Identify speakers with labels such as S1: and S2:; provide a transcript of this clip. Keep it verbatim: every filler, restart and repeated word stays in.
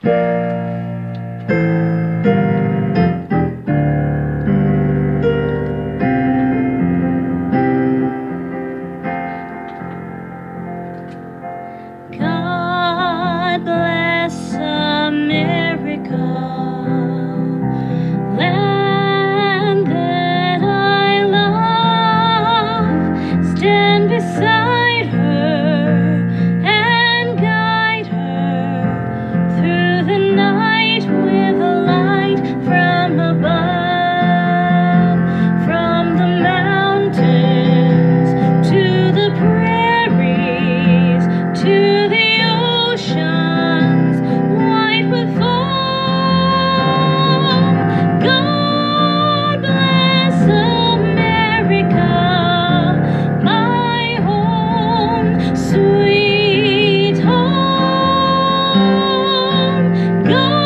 S1: God bless America, land that I love. Stand beside her and guide her through the night with a light from above, from the mountains to the prairies to the oceans white with foam. God bless America, my home, sweet home. God